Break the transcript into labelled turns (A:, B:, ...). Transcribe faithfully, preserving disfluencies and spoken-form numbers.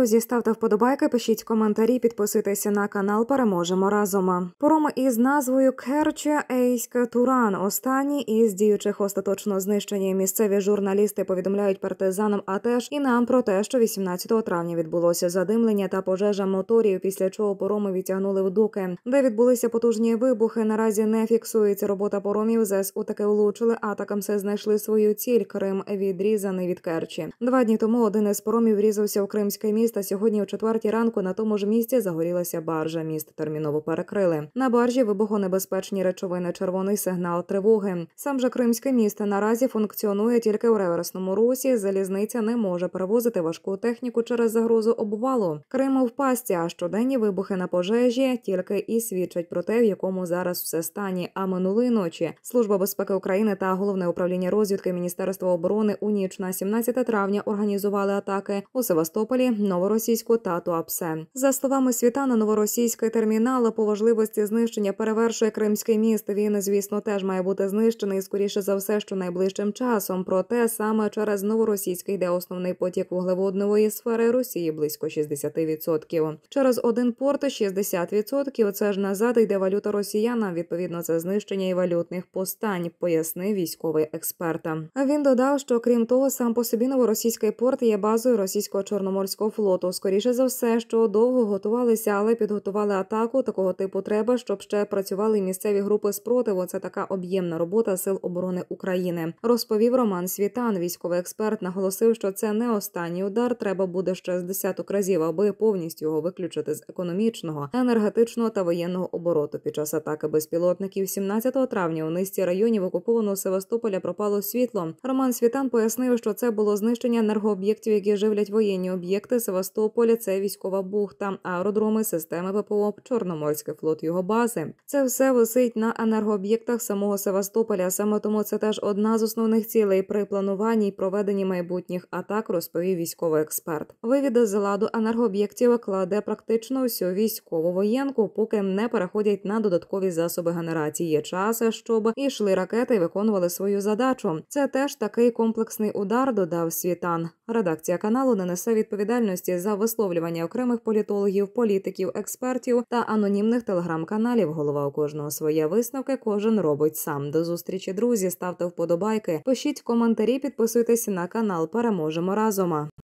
A: Друзі, ставте вподобайки, пишіть коментарі, підписуйтеся на канал «Переможемо разом». Паром із назвою Керча Ейська Туран. Останній із діючих остаточно знищені. Місцеві журналісти повідомляють партизанам, а теж і нам про те, що вісімнадцятого травня відбулося задимлення та пожежа моторів, після чого пароми відтягнули в доки, де відбулися потужні вибухи. Наразі не фіксується робота паромів. ЗСУ таки влучили, а атакамси знайшли свою ціль. Крим відрізаний від Керчі. Два дні тому один із паромів врізався у Кримське місто. Сьогодні о четвертій ранку на тому ж місці загорілася баржа. Міст терміново перекрили. На баржі вибухонебезпечні речовини, червоний сигнал тривоги. Сам же Кримське місто наразі функціонує тільки у реверсному русі. Залізниця не може перевозити важку техніку через загрозу обвалу. Крим в пастці, а щоденні вибухи на пожежі тільки і свідчать про те, в якому зараз все стані. А минулої ночі Служба безпеки України та Головне управління розвідки Міністерства оборони у ніч на сімнадцяте травня організували атаки у Севастополі, Новоросійську та Туапсе. За словами Світана, новоросійський термінал по важливості знищення перевершує Кримське місто. Він, звісно, теж має бути знищений, скоріше за все, що найближчим часом. Проте саме через Новоросійський йде основний потік вуглеводневої сфери Росії, близько шістдесят відсотків. Через один порт шістдесят відсотків. Це ж назад йде валюта росіянам. Відповідно, це знищення і валютних повстань, пояснив військовий експерт. Він додав, що крім того, сам по собі Новоросійський порт є базою російського Чорноморського флоту. Скоріше за все, що довго готувалися, але підготували атаку. Такого типу треба, щоб ще працювали місцеві групи спротиву. Це така об'ємна робота Сил оборони України, розповів Роман Світан. Військовий експерт наголосив, що це не останній удар. Треба буде ще з десяток разів, аби повністю його виключити з економічного, енергетичного та воєнного обороту. Під час атаки безпілотників сімнадцятого травня у низці районів окупованого Севастополя пропало світло. Роман Світан пояснив, що це було знищення енергооб'єктів, які живлять воєнні об'єкти Севастополя. Це військова бухта, аеродроми, системи ППО, Чорноморський флот, його бази. Це все висить на енергооб'єктах самого Севастополя. Саме тому це теж одна з основних цілей при плануванні і проведенні майбутніх атак, розповів військовий експерт. Вивід з ладу енергооб'єктів кладе практично всю військову воєнку, поки не переходять на додаткові засоби генерації. Є час, щоб ішли ракети і виконували свою задачу. Це теж такий комплексний удар, додав Світан. Редакція каналу не несе відповідальності за висловлювання окремих політологів, політиків, експертів та анонімних телеграм-каналів. Голова у кожного своє, висновки кожен робить сам. До зустрічі, друзі. Ставте вподобайки, пишіть коментарі, підписуйтесь на канал. Переможемо разом.